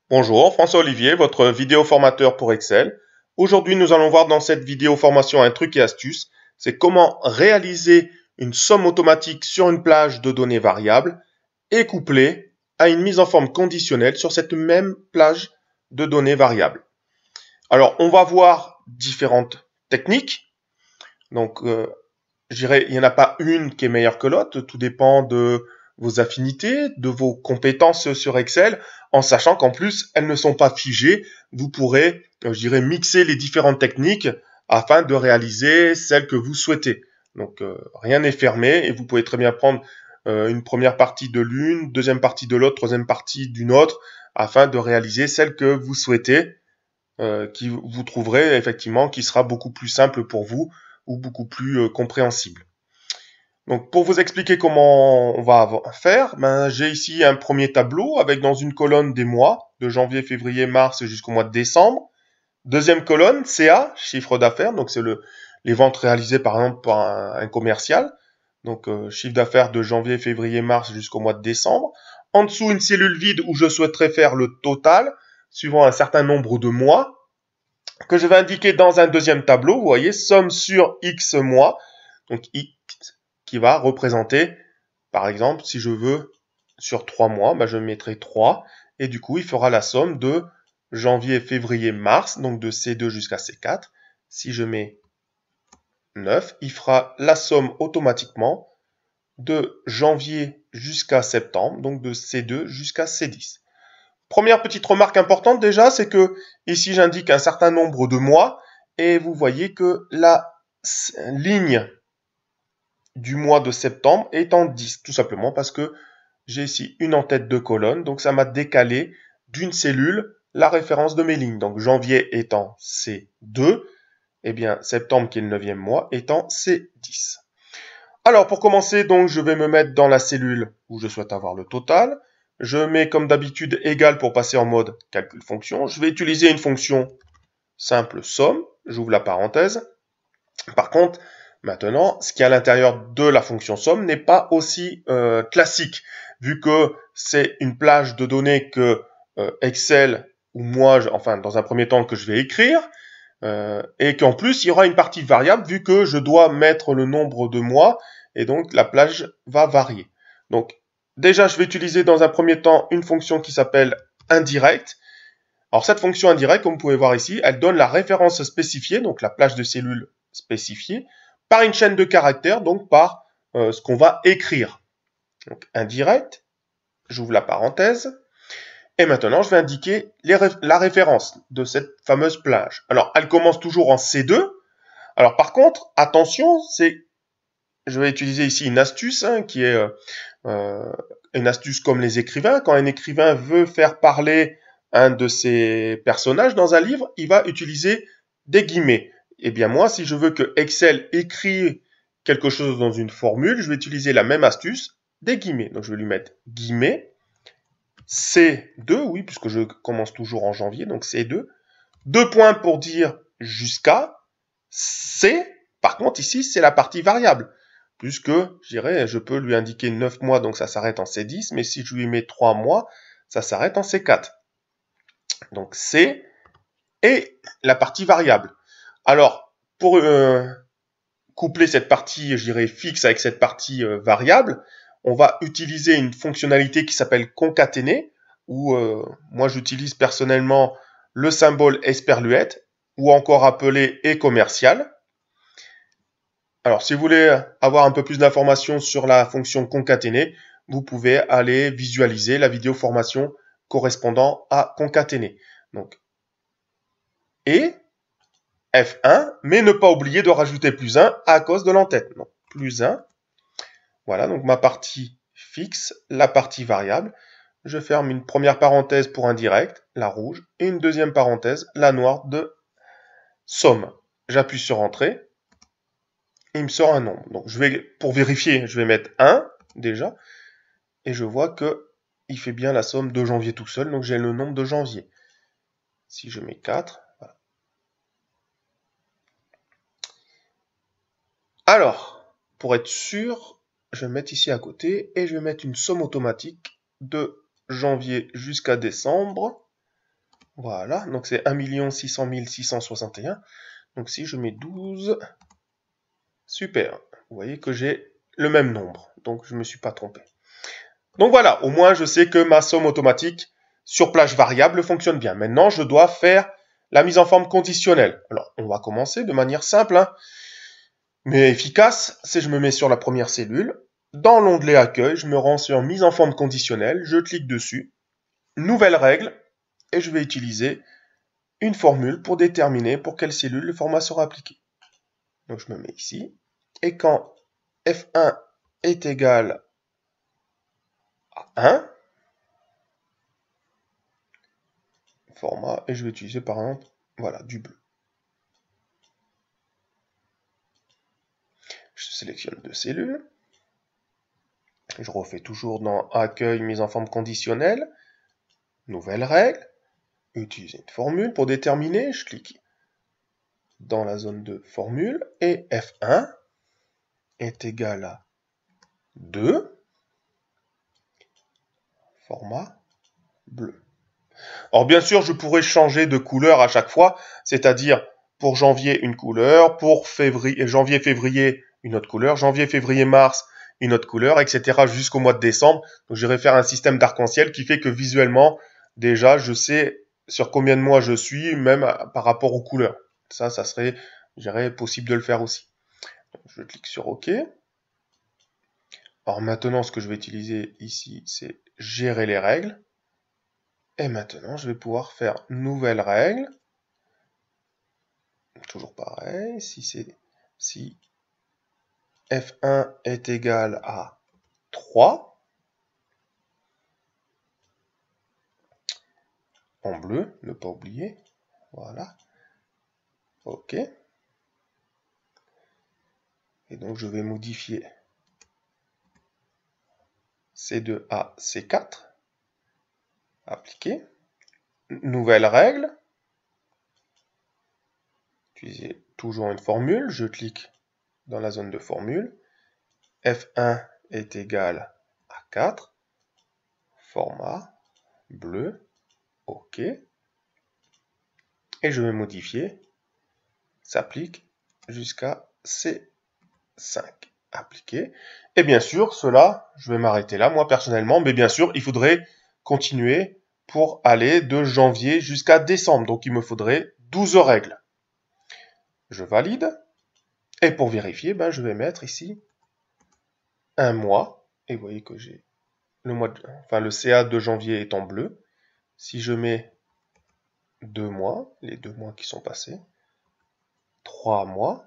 Bonjour, François Olivier, votre vidéo formateur pour Excel. Aujourd'hui, nous allons voir dans cette vidéo formation un truc et astuce. C'est comment réaliser une somme automatique sur une plage de données variables et couplée à une mise en forme conditionnelle sur cette même plage de données variables. Alors, on va voir différentes techniques. Donc, je dirais, il n'y en a pas une qui est meilleure que l'autre. Tout dépend de vos affinités, de vos compétences sur Excel, en sachant qu'en plus, elles ne sont pas figées. Vous pourrez, je dirais, mixer les différentes techniques afin de réaliser celle que vous souhaitez. Donc, rien n'est fermé et vous pouvez très bien prendre une première partie de l'une, deuxième partie de l'autre, troisième partie d'une autre, afin de réaliser celle que vous souhaitez, qui vous trouverez effectivement qui sera beaucoup plus simple pour vous ou beaucoup plus compréhensible. Donc, pour vous expliquer comment on va faire, j'ai ici un premier tableau avec dans une colonne des mois, de janvier, février, mars jusqu'au mois de décembre. Deuxième colonne, CA, chiffre d'affaires, donc c'est les ventes réalisées par exemple par un commercial. Donc, chiffre d'affaires de janvier, février, mars jusqu'au mois de décembre. En dessous, une cellule vide où je souhaiterais faire le total, suivant un certain nombre de mois, que je vais indiquer dans un deuxième tableau. Vous voyez, somme sur X mois. Donc, X qui va représenter, par exemple, si je veux sur 3 mois, je mettrai 3. Et du coup, il fera la somme de janvier, février, mars, donc de C2 jusqu'à C4. Si je mets 9, il fera la somme automatiquement de janvier jusqu'à septembre, donc de C2 jusqu'à C10. Première petite remarque importante déjà, c'est que ici j'indique un certain nombre de mois et vous voyez que la ligne du mois de septembre est en 10, tout simplement parce que j'ai ici une en tête de colonne, donc ça m'a décalé d'une cellule la référence de mes lignes. Donc janvier étant C2, et bien septembre qui est le 9e mois étant C10. Alors pour commencer, donc je vais me mettre dans la cellule où je souhaite avoir le total. Je mets comme d'habitude égal pour passer en mode calcul fonction. Je vais utiliser une fonction simple somme. J'ouvre la parenthèse. Par contre, maintenant, ce qui est à l'intérieur de la fonction somme n'est pas aussi classique, vu que c'est une plage de données que Excel ou moi, enfin dans un premier temps que je vais écrire, et qu'en plus il y aura une partie variable vu que je dois mettre le nombre de mois et donc la plage va varier. Donc déjà je vais utiliser dans un premier temps une fonction qui s'appelle indirect. Alors cette fonction indirecte, comme vous pouvez voir ici, elle donne la référence spécifiée, donc la plage de cellules spécifiée, par une chaîne de caractères, donc par ce qu'on va écrire. Donc indirect, j'ouvre la parenthèse, et maintenant je vais indiquer la référence de cette fameuse plage. Alors elle commence toujours en C2. Alors par contre, attention, je vais utiliser ici une astuce qui est une astuce comme les écrivains. Quand un écrivain veut faire parler un de ses personnages dans un livre, il va utiliser des guillemets. Eh bien moi, si je veux que Excel écrit quelque chose dans une formule, je vais utiliser la même astuce, des guillemets. Donc je vais lui mettre guillemets, C2, oui, puisque je commence toujours en janvier, donc C2. Deux points pour dire jusqu'à, C, par contre ici, c'est la partie variable. Puisque, je dirais, je peux lui indiquer 9 mois, donc ça s'arrête en C10, mais si je lui mets 3 mois, ça s'arrête en C4. Donc C et la partie variable. Alors, pour coupler cette partie, je dirais, fixe avec cette partie variable, on va utiliser une fonctionnalité qui s'appelle concaténer, où moi j'utilise personnellement le symbole esperluette, ou encore appelé et commercial. Alors, si vous voulez avoir un peu plus d'informations sur la fonction concaténer, vous pouvez aller visualiser la vidéo formation correspondant à concaténer. Donc, et F1, mais ne pas oublier de rajouter plus 1 à cause de l'entête. Donc, plus 1. Voilà, donc ma partie fixe, la partie variable. Je ferme une première parenthèse pour indirect, la rouge, et une deuxième parenthèse, la noire de somme. J'appuie sur Entrée. Il me sort un nombre. Donc pour vérifier, je vais mettre 1 déjà. Et je vois que il fait bien la somme de janvier tout seul. Donc j'ai le nombre de janvier. Si je mets 4. Voilà. Alors, pour être sûr, je vais mettre ici à côté. Et je vais mettre une somme automatique de janvier jusqu'à décembre. Voilà, donc c'est 1 600 661. Donc si je mets 12, super. Vous voyez que j'ai le même nombre, donc je ne me suis pas trompé. Donc voilà, au moins je sais que ma somme automatique sur plage variable fonctionne bien. Maintenant, je dois faire la mise en forme conditionnelle. Alors, on va commencer de manière simple, hein, mais efficace. C'est je me mets sur la première cellule. Dans l'onglet accueil, je me rends sur mise en forme conditionnelle. Je clique dessus. Nouvelle règle. Et je vais utiliser une formule pour déterminer pour quelle cellule le format sera appliqué. Donc, je me mets ici. Et quand F1 est égal à 1, format, et je vais utiliser par exemple, voilà, du bleu. Je sélectionne deux cellules. Je refais toujours dans accueil, mise en forme conditionnelle. Nouvelle règle. Utiliser une formule pour déterminer. Je clique dans la zone de formule et F1 est égal à 2. Format bleu. Alors bien sûr, je pourrais changer de couleur à chaque fois, c'est-à-dire pour janvier une couleur, pour janvier-février une autre couleur, janvier-février-mars une autre couleur, etc. jusqu'au mois de décembre. Donc j'irai faire un système d'arc-en-ciel qui fait que visuellement, déjà, je sais sur combien de mois je suis, même par rapport aux couleurs. Ça serait, je dirais, possible de le faire aussi. Donc, je clique sur OK. Alors maintenant, ce que je vais utiliser ici, c'est gérer les règles. Et maintenant, je vais pouvoir faire nouvelle règle. Toujours pareil, si F1 est égal à 3, en bleu, ne pas oublier, voilà, OK. Et donc je vais modifier C2 à C4, appliquer, nouvelle règle, utiliser toujours une formule, je clique dans la zone de formule, F1 est égal à 4, format, bleu, OK. Et je vais modifier, s'applique jusqu'à C5, appliquer. Et bien sûr, cela, je vais m'arrêter là, moi personnellement, mais bien sûr, il faudrait continuer pour aller de janvier jusqu'à décembre. Donc, il me faudrait 12 règles. Je valide. Et pour vérifier, ben, je vais mettre ici un mois. Et vous voyez que j'ai le CA de janvier est en bleu. Si je mets 2 mois, les 2 mois qui sont passés, 3 mois,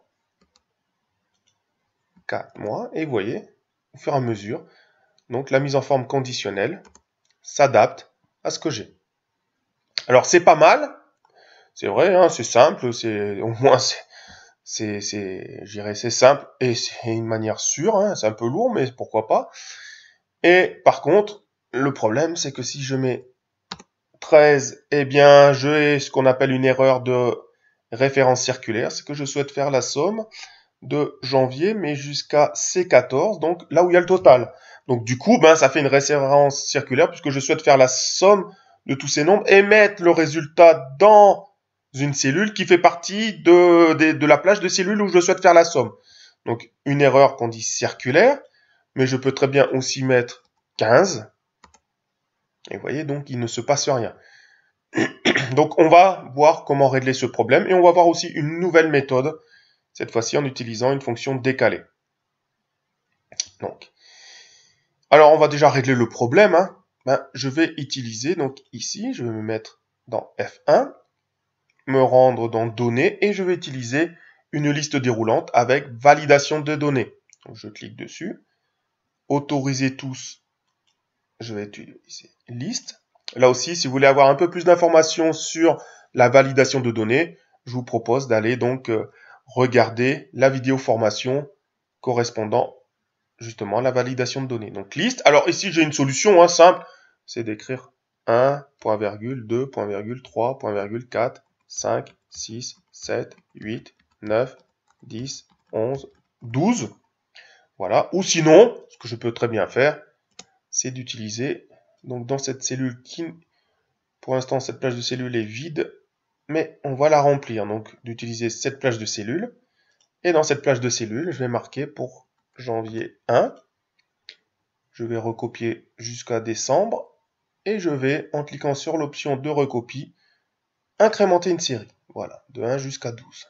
4 mois, et vous voyez, au fur et à mesure, donc la mise en forme conditionnelle s'adapte à ce que j'ai. Alors c'est pas mal, c'est vrai, hein, c'est simple, c'est au moins je dirais c'est simple et c'est une manière sûre, hein, c'est un peu lourd, mais pourquoi pas. Et par contre, le problème, c'est que si je mets 13, eh bien, j'ai ce qu'on appelle une erreur de référence circulaire, c'est que je souhaite faire la somme de janvier, mais jusqu'à C14, donc là où il y a le total. Donc du coup, ben, ça fait une référence circulaire puisque je souhaite faire la somme de tous ces nombres et mettre le résultat dans une cellule qui fait partie de la plage de cellules où je souhaite faire la somme. Donc une erreur qu'on dit circulaire, mais je peux très bien aussi mettre 15. Et vous voyez, donc il ne se passe rien. Donc on va voir comment régler ce problème et on va voir aussi une nouvelle méthode, cette fois-ci en utilisant une fonction décalée. Donc, alors on va déjà régler le problème. Hein. Ben, je vais utiliser, donc ici, je vais me mettre dans F1, me rendre dans données et je vais utiliser une liste déroulante avec validation de données. Donc, je clique dessus, autoriser tous, je vais utiliser liste. Là aussi, si vous voulez avoir un peu plus d'informations sur la validation de données, je vous propose d'aller donc regarder la vidéo formation correspondant justement à la validation de données. Donc liste. Alors ici, j'ai une solution hein, simple, c'est d'écrire 1, point virgule, 2, point virgule, 3, point virgule, 4, 5, 6, 7, 8, 9, 10, 11, 12. Voilà. Ou sinon, ce que je peux très bien faire, c'est d'utiliser, donc dans cette cellule Pour l'instant, cette plage de cellules est vide, mais on va la remplir. Donc, d'utiliser cette plage de cellules. Et dans cette plage de cellules, je vais marquer pour janvier 1. Je vais recopier jusqu'à décembre. Et je vais, en cliquant sur l'option de recopie, incrémenter une série. Voilà, de 1 jusqu'à 12.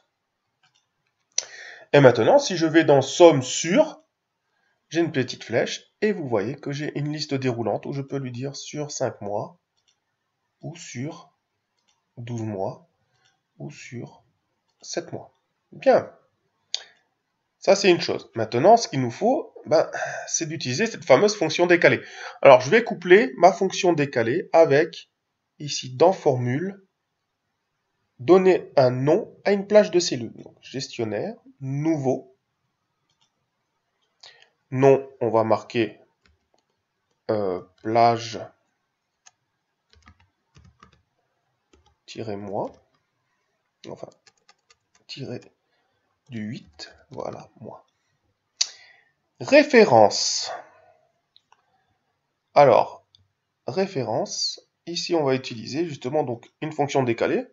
Et maintenant, si je vais dans somme sur, j'ai une petite flèche et vous voyez que j'ai une liste déroulante où je peux lui dire sur 5 mois ou sur 12 mois ou sur 7 mois. Bien. Ça, c'est une chose. Maintenant, ce qu'il nous faut, c'est d'utiliser cette fameuse fonction décalée. Alors, je vais coupler ma fonction décalée avec, ici, dans formule, donner un nom à une plage de cellules. Donc, gestionnaire, nouveau. Nom, on va marquer plage -moi. Enfin, tiré du 8. Voilà, moi. Référence. Alors, référence, ici on va utiliser justement donc une fonction décalée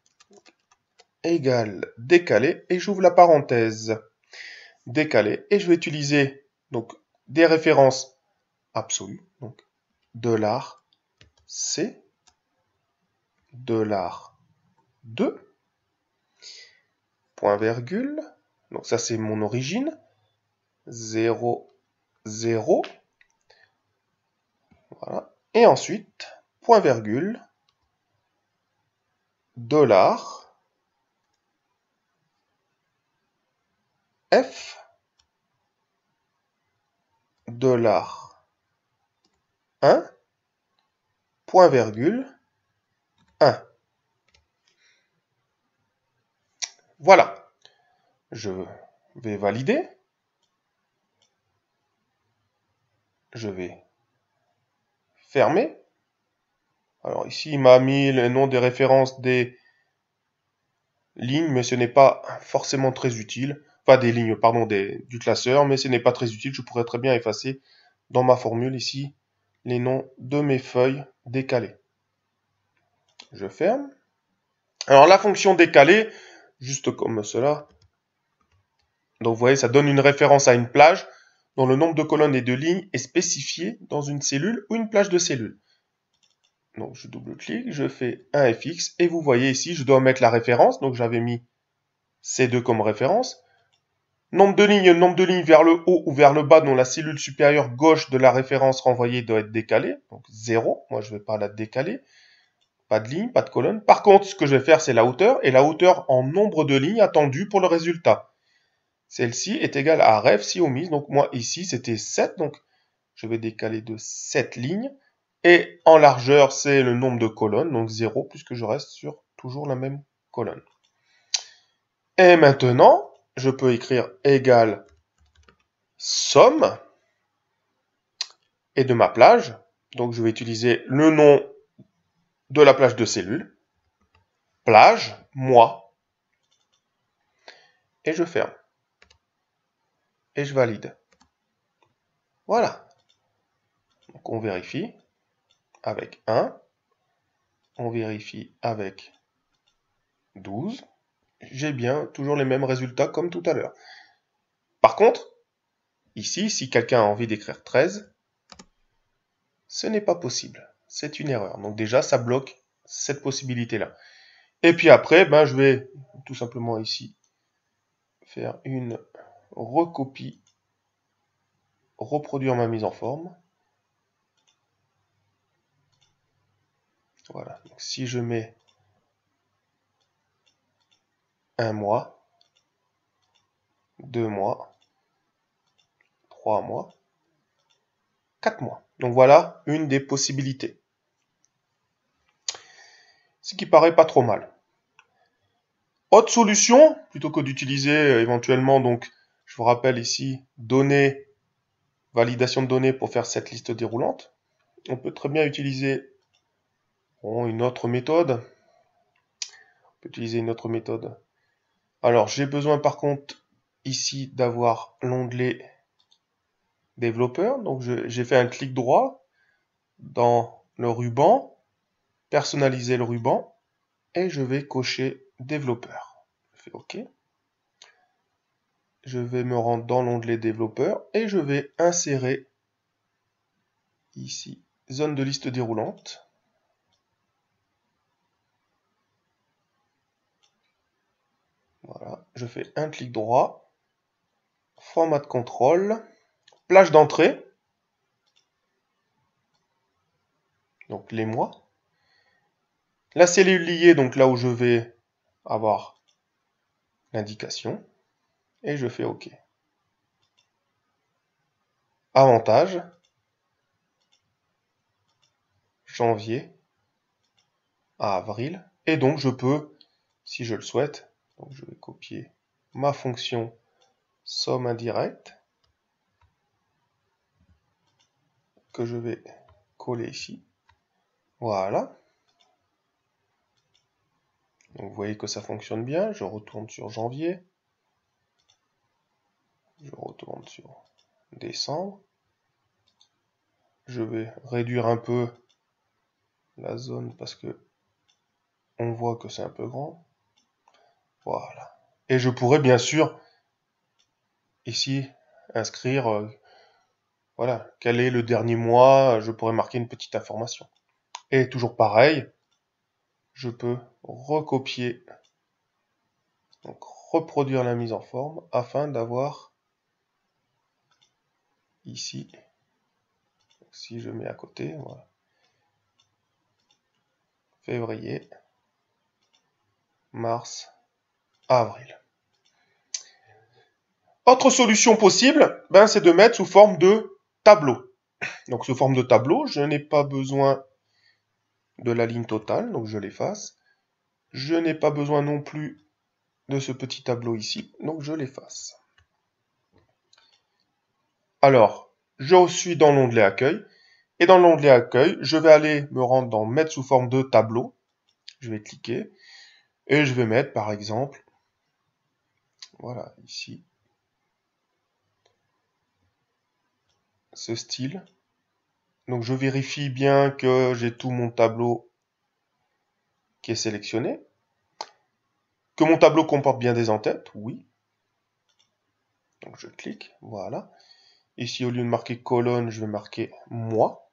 égale décalé et j'ouvre la parenthèse décalé et je vais utiliser donc des références absolues donc $C $2 point virgule donc ça c'est mon origine 0 0 voilà et ensuite point virgule $. F $1 point virgule 1. Voilà. Je vais valider. Je vais fermer. Alors ici, il m'a mis le nom des références des lignes, mais ce n'est pas forcément très utile. Enfin, des lignes, pardon, du classeur, mais ce n'est pas très utile. Je pourrais très bien effacer dans ma formule ici les noms de mes feuilles décalées. Je ferme. Alors la fonction décalée, juste comme cela. Donc vous voyez, ça donne une référence à une plage dont le nombre de colonnes et de lignes est spécifié dans une cellule ou une plage de cellules. Donc je double-clique, je fais un fx et vous voyez ici, je dois mettre la référence. Donc j'avais mis C2 comme référence. Nombre de lignes vers le haut ou vers le bas dont la cellule supérieure gauche de la référence renvoyée doit être décalée. Donc 0, moi je ne vais pas la décaler. Pas de ligne, pas de colonne. Par contre, ce que je vais faire, c'est la hauteur. Et la hauteur en nombre de lignes attendues pour le résultat. Celle-ci est égale à ref si omise. Donc moi ici, c'était 7. Donc je vais décaler de 7 lignes. Et en largeur, c'est le nombre de colonnes. Donc 0, puisque je reste sur toujours la même colonne. Et maintenant, je peux écrire égal somme et de ma plage. Donc je vais utiliser le nom de la plage de cellules. Plage, moi. Et je ferme. Et je valide. Voilà. Donc on vérifie avec 1. On vérifie avec 12. J'ai bien toujours les mêmes résultats comme tout à l'heure. Par contre, ici, si quelqu'un a envie d'écrire 13, ce n'est pas possible. C'est une erreur. Donc déjà, ça bloque cette possibilité-là. Et puis après, je vais tout simplement ici faire une recopie, reproduire ma mise en forme. Voilà. Donc si je mets un mois, 2 mois, 3 mois, 4 mois. Donc voilà une des possibilités. Ce qui paraît pas trop mal. Autre solution, plutôt que d'utiliser éventuellement, donc je vous rappelle ici, données, validation de données pour faire cette liste déroulante. On peut très bien utiliser une autre méthode. Alors j'ai besoin par contre ici d'avoir l'onglet développeur. Donc j'ai fait un clic droit dans le ruban personnaliser le ruban et je vais cocher développeur. Je fais OK. Je vais me rendre dans l'onglet développeur et je vais insérer ici zone de liste déroulante. Voilà, je fais un clic droit, format de contrôle, plage d'entrée, donc les mois. La cellule liée, donc là où je vais avoir l'indication, et je fais OK. Avantage, janvier à avril, et donc je peux, si je le souhaite, donc je vais copier ma fonction somme indirecte, que je vais coller ici. Voilà. Donc vous voyez que ça fonctionne bien. Je retourne sur janvier. Je retourne sur décembre. Je vais réduire un peu la zone parce que on voit que c'est un peu grand. Voilà. Et je pourrais bien sûr ici inscrire voilà, quel est le dernier mois. Je pourrais marquer une petite information. Et toujours pareil, je peux recopier, donc reproduire la mise en forme afin d'avoir ici, si je mets à côté, voilà, février, mars, avril. Autre solution possible, ben, c'est de mettre sous forme de tableau. Donc sous forme de tableau, je n'ai pas besoin de la ligne totale, donc je l'efface. Je n'ai pas besoin non plus de ce petit tableau ici, donc je l'efface. Alors, je suis dans l'onglet accueil, et dans l'onglet accueil, je vais aller me rendre dans mettre sous forme de tableau. Je vais cliquer, et je vais mettre par exemple, voilà, ici, ce style. Donc je vérifie bien que j'ai tout mon tableau qui est sélectionné. Que mon tableau comporte bien des en-têtes, oui. Donc je clique, voilà. Ici, au lieu de marquer colonne, je vais marquer mois.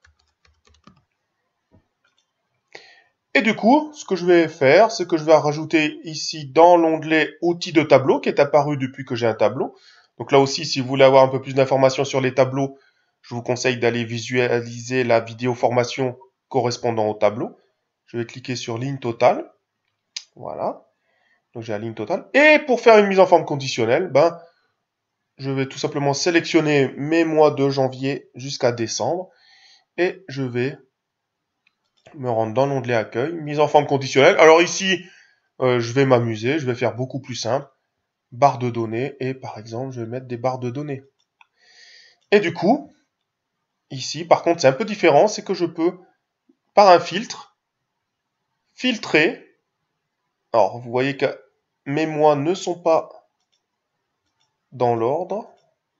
Et du coup, ce que je vais faire, c'est que je vais rajouter ici dans l'onglet outils de tableau qui est apparu depuis que j'ai un tableau. Donc là aussi, si vous voulez avoir un peu plus d'informations sur les tableaux, je vous conseille d'aller visualiser la vidéo formation correspondant au tableau. Je vais cliquer sur ligne totale. Voilà. Donc j'ai la ligne totale. Et pour faire une mise en forme conditionnelle, ben, je vais tout simplement sélectionner mes mois de janvier jusqu'à décembre. Et je vais me rendre dans l'onglet accueil, mise en forme conditionnelle. Alors ici, je vais m'amuser, je vais faire beaucoup plus simple. Barre de données, et par exemple, je vais mettre des barres de données. Et du coup, ici, par contre, c'est un peu différent, c'est que je peux, par un filtre, filtrer. Alors, vous voyez que mes mois ne sont pas dans l'ordre,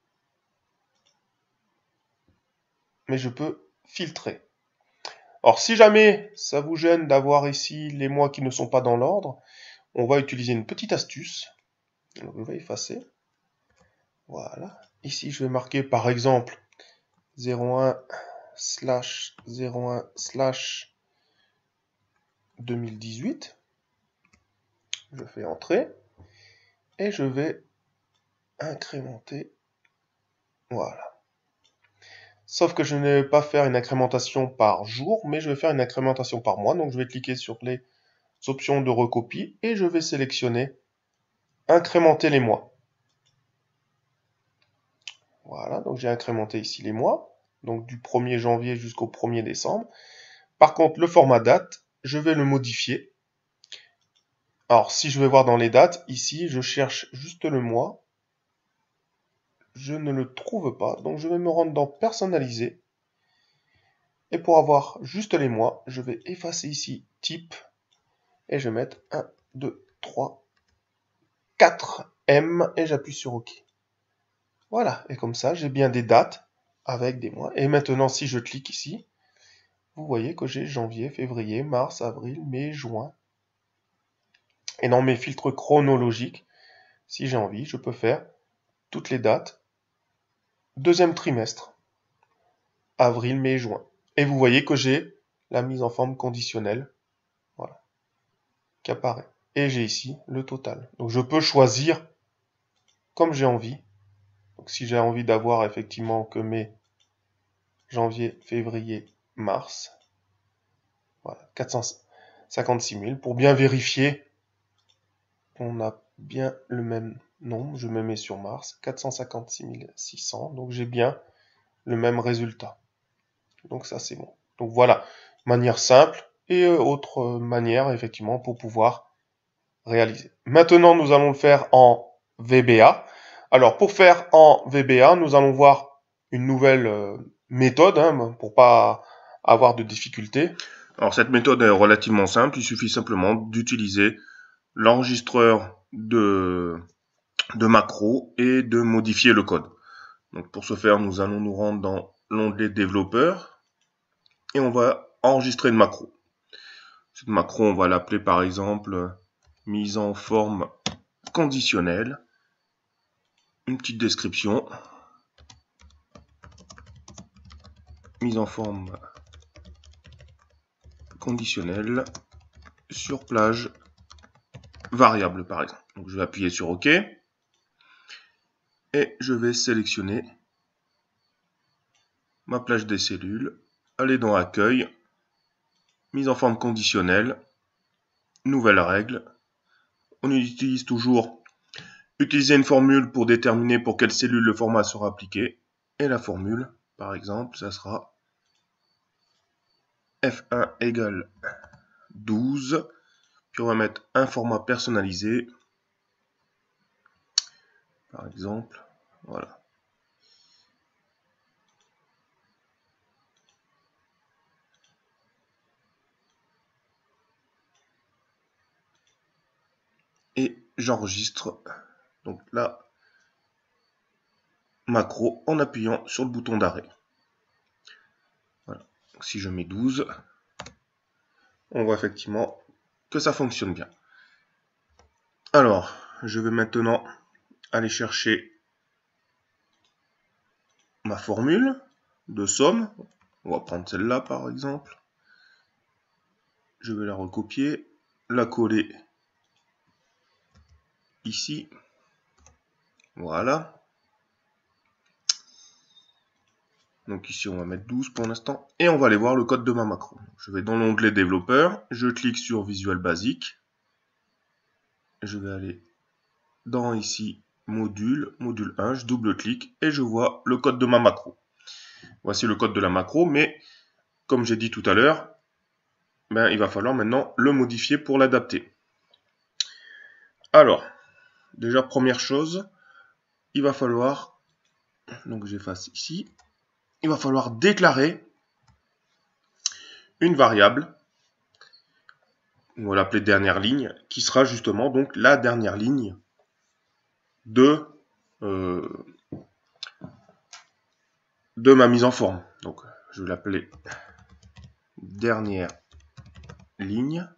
mais je peux filtrer. Alors, si jamais ça vous gêne d'avoir ici les mois qui ne sont pas dans l'ordre, on va utiliser une petite astuce. Donc, je vais effacer. Voilà. Ici, je vais marquer par exemple 01/01/2018. Je fais entrer et je vais incrémenter. Voilà. Sauf que je ne vais pas faire une incrémentation par jour, mais je vais faire une incrémentation par mois. Donc je vais cliquer sur les options de recopie et je vais sélectionner incrémenter les mois. Voilà, donc j'ai incrémenté ici les mois, donc du 1er janvier jusqu'au 1er décembre. Par contre, le format date, je vais le modifier. Alors, si je vais voir dans les dates, ici, je cherche juste le mois. Je ne le trouve pas, donc je vais me rendre dans personnaliser. Et pour avoir juste les mois, je vais effacer ici type et je vais mettre 1, 2, 3, 4 M et j'appuie sur OK. Voilà, et comme ça, j'ai bien des dates avec des mois. Et maintenant, si je clique ici, vous voyez que j'ai janvier, février, mars, avril, mai, juin. Et dans mes filtres chronologiques, si j'ai envie, je peux faire toutes les dates, deuxième trimestre, avril, mai, juin. Et vous voyez que j'ai la mise en forme conditionnelle, voilà, qui apparaît. Et j'ai ici le total. Donc je peux choisir comme j'ai envie. Donc si j'ai envie d'avoir effectivement que mes janvier, février, mars, voilà, 456 000, pour bien vérifier qu'on a bien le même nombre, je me mets sur mars, 456 600, donc j'ai bien le même résultat. Donc ça c'est bon. Donc voilà, manière simple et autre manière effectivement pour pouvoir réaliser. Maintenant nous allons le faire en VBA. Alors pour faire en VBA, nous allons voir une nouvelle méthode pour pas avoir de difficultés. Alors cette méthode est relativement simple, il suffit simplement d'utiliser l'enregistreur de macros et de modifier le code. Donc pour ce faire, nous allons nous rendre dans l'onglet développeur et on va enregistrer une macro. Cette macro, on va l'appeler par exemple mise en forme conditionnelle. Une petite description. Mise en forme conditionnelle sur plage variable par exemple. Donc je vais appuyer sur OK. Et je vais sélectionner ma plage des cellules, aller dans Accueil, mise en forme conditionnelle, nouvelle règle. On utilise toujours utiliser une formule pour déterminer pour quelle cellule le format sera appliqué. Et la formule, par exemple, ça sera F1 égale 12. Puis on va mettre un format personnalisé. Par exemple, voilà. Et j'enregistre donc là macro en appuyant sur le bouton d'arrêt. Voilà. Donc, si je mets 12, on voit effectivement que ça fonctionne bien. Alors, je vais maintenant aller chercher ma formule de somme. On va prendre celle-là par exemple. Je vais la recopier, la coller ici. Voilà. Donc ici, on va mettre 12 pour l'instant. Et on va aller voir le code de ma macro. Je vais dans l'onglet développeur. Je clique sur Visual Basic. Je vais aller dans ici, module 1. Je double-clique et je vois le code de ma macro. Voici le code de la macro. Mais comme j'ai dit tout à l'heure, il va falloir maintenant le modifier pour l'adapter. Alors, déjà, première chose, il va falloir, donc j'efface ici, il va falloir déclarer une variable, on va l'appeler dernière ligne, qui sera justement donc la dernière ligne de ma mise en forme. Donc je vais l'appeler dernière ligne.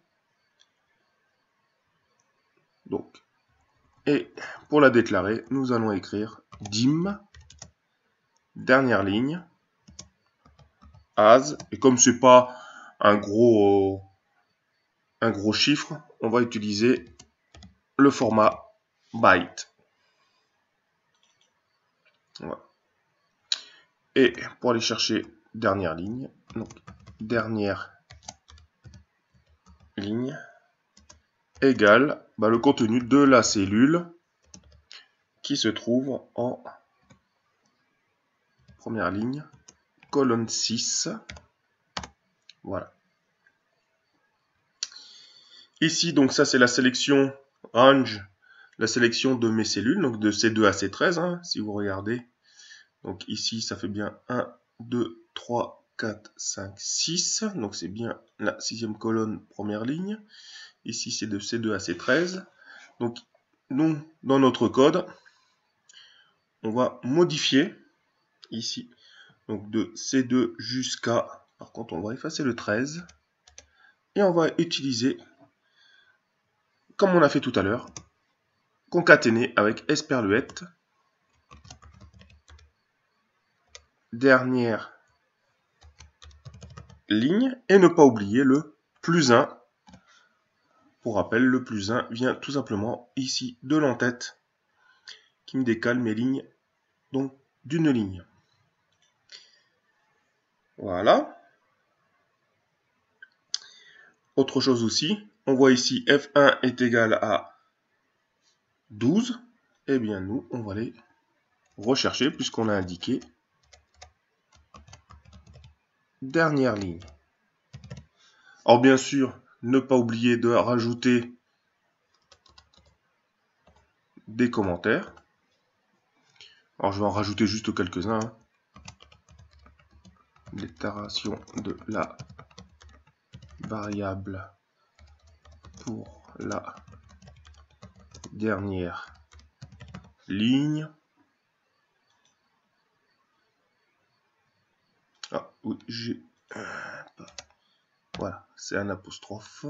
Donc, et pour la déclarer, nous allons écrire dim dernière ligne as, et comme c'est pas un gros chiffre, on va utiliser le format byte. Voilà. Et pour aller chercher dernière ligne, donc dernière ligne égale le contenu de la cellule qui se trouve en première ligne, colonne 6. Voilà. Ici, donc ça c'est la sélection range, la sélection de mes cellules, donc de C2 à C13, si vous regardez. Donc ici, ça fait bien 1, 2, 3, 4, 5, 6. Donc c'est bien la sixième colonne, première ligne. Ici, c'est de C2 à C13. Donc, nous, dans notre code, on va modifier ici, donc de C2 jusqu'à Par contre, on va effacer le 13. Et on va utiliser, comme on a fait tout à l'heure, concaténer avec esperluette. Dernière ligne. Et ne pas oublier le plus 1. Pour rappel, le plus 1 vient tout simplement ici de l'entête qui me décale mes lignes donc d'une ligne. Voilà. Autre chose aussi, on voit ici F1 est égal à 12. Eh bien nous, on va aller rechercher puisqu'on a indiqué dernière ligne. Alors bien sûr, ne pas oublier de rajouter des commentaires. Alors je vais en rajouter juste quelques-uns. Déclaration de la variable pour la dernière ligne. Ah oui, j'ai... Voilà, c'est un apostrophe.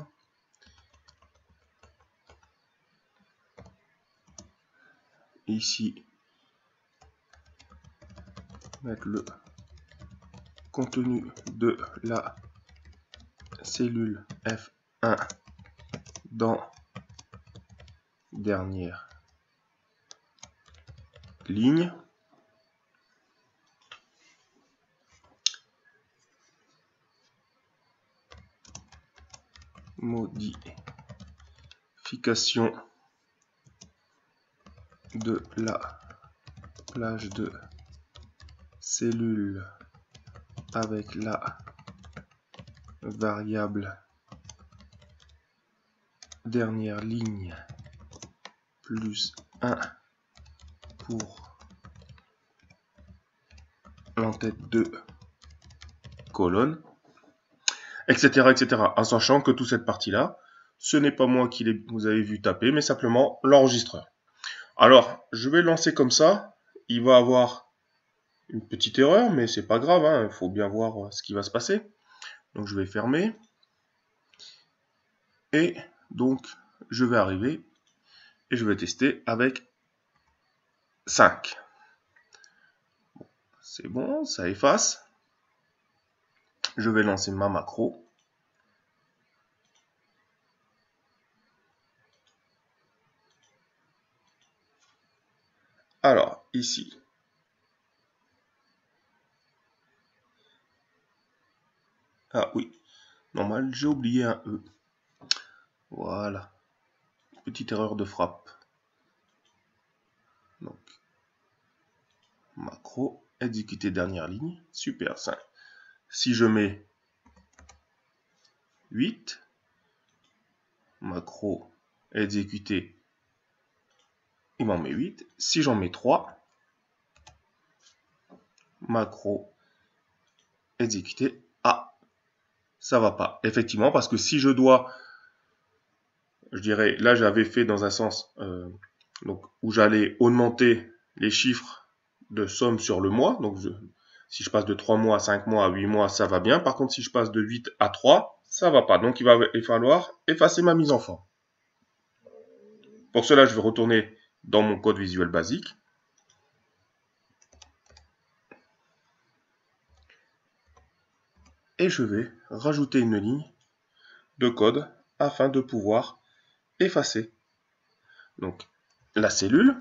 Ici, mettre le contenu de la cellule F1 dans dernière ligne. Modification de la plage de cellules avec la variable dernière ligne plus 1 pour l'entête de colonne, etc., etc. En sachant que toute cette partie-là, ce n'est pas moi qui vous avez vu taper, mais simplement l'enregistreur. Alors, je vais lancer comme ça. Il va avoir une petite erreur, mais c'est pas grave. Il faut bien voir ce qui va se passer. Donc, je vais fermer. Et donc, je vais arriver et je vais tester avec 5. C'est bon, ça efface. Je vais lancer ma macro. Alors, ici, ah oui, normal, j'ai oublié un E. Voilà, petite erreur de frappe. Donc, macro, exécuter dernière ligne, super, 5. Si je mets 8, macro, exécuter, il m'en met 8. Si j'en mets 3, macro, exécuter, ah, ça va pas. Effectivement, parce que si je dois, je dirais, là j'avais fait dans un sens donc, où j'allais augmenter les chiffres de somme sur le mois. Donc si je passe de 3 mois à 5 mois à 8 mois, ça va bien. Par contre, si je passe de 8 à 3, ça va pas. Donc il va falloir effacer ma mise en forme. Pour cela, je vais retourner dans mon code visuel basique. Et je vais rajouter une ligne de code afin de pouvoir effacer. Donc, la cellule,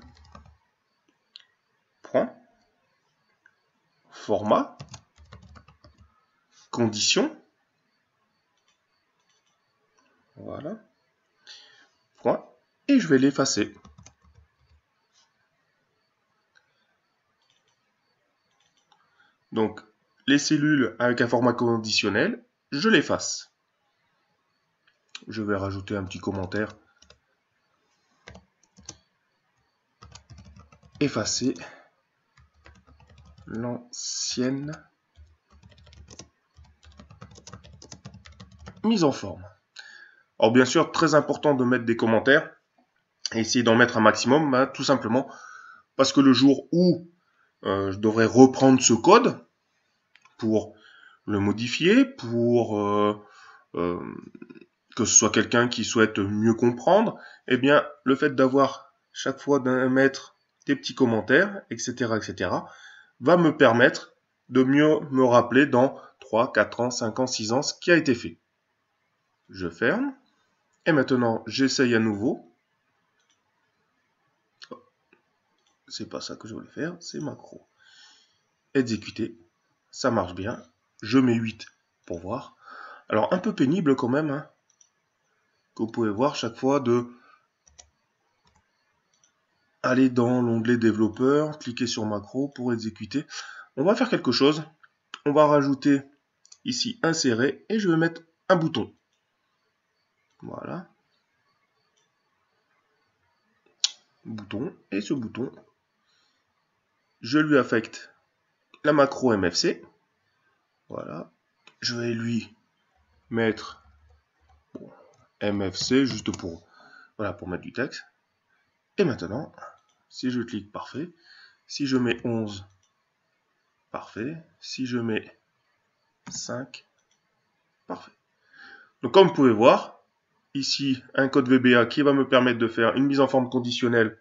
point, format, condition, voilà, point, et je vais l'effacer. Donc, les cellules avec un format conditionnel, je l'efface. Je vais rajouter un petit commentaire. Effacer l'ancienne mise en forme. Alors bien sûr, très important de mettre des commentaires et essayer d'en mettre un maximum, tout simplement parce que le jour où je devrais reprendre ce code pour le modifier, pour que ce soit quelqu'un qui souhaite mieux comprendre, eh bien, le fait d'avoir chaque fois mettre des petits commentaires, etc., etc., va me permettre de mieux me rappeler dans 3, 4 ans, 5 ans, 6 ans ce qui a été fait. Je ferme. Et maintenant, j'essaye à nouveau. C'est pas ça que je voulais faire, c'est macro. Exécuter. Ça marche bien. Je mets 8 pour voir. Alors, un peu pénible quand même, hein, que vous pouvez voir chaque fois de aller dans l'onglet développeur, cliquer sur macro pour exécuter. On va faire quelque chose. On va rajouter ici insérer et je vais mettre un bouton. Voilà. Bouton. Et ce bouton, je lui affecte la macro MFC. Voilà. Je vais lui mettre MFC juste pour, voilà, pour mettre du texte. Et maintenant, si je clique parfait, si je mets 11, parfait. Si je mets 5, parfait. Donc comme vous pouvez voir, ici un code VBA qui va me permettre de faire une mise en forme conditionnelle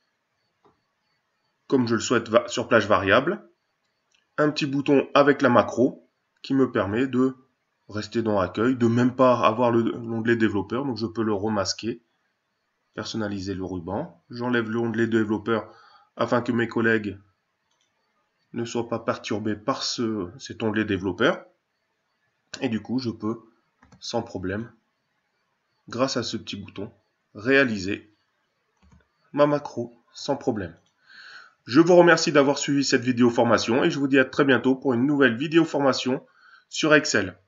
comme je le souhaite sur plage variable. Un petit bouton avec la macro qui me permet de rester dans accueil, de même pas avoir l'onglet développeur, donc je peux le remasquer, personnaliser le ruban. J'enlève l'onglet développeur afin que mes collègues ne soient pas perturbés par cet onglet développeur. Et du coup, je peux, sans problème, grâce à ce petit bouton, réaliser ma macro sans problème. Je vous remercie d'avoir suivi cette vidéo formation et je vous dis à très bientôt pour une nouvelle vidéo formation sur Excel.